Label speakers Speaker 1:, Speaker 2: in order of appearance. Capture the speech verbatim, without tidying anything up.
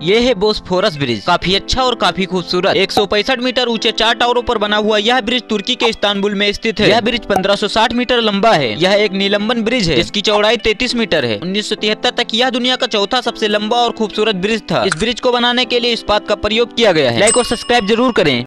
Speaker 1: ये है Bosphorus bridge. काफी अच्छा और काफी खूबसूरत एक सौ पैंसठ मीटर ऊंचे चार टावरों पर बना हुआ यह ब्रिज तुर्की के इस्तांबुल में स्थित है। यह ब्रिज पंद्रह सौ साठ मीटर लंबा है। यह एक निलंबन ब्रिज है जिसकी चौड़ाई तैंतीस मीटर है। उन्नीस सौ तिहत्तर तक यह दुनिया का चौथा सबसे लंबा और खूबसूरत ब्रिज था। इस ब्रिज को बनाने के लिए इस्पात का प्रयोग किया गया है। लाइक और सब्सक्राइब जरूर करें।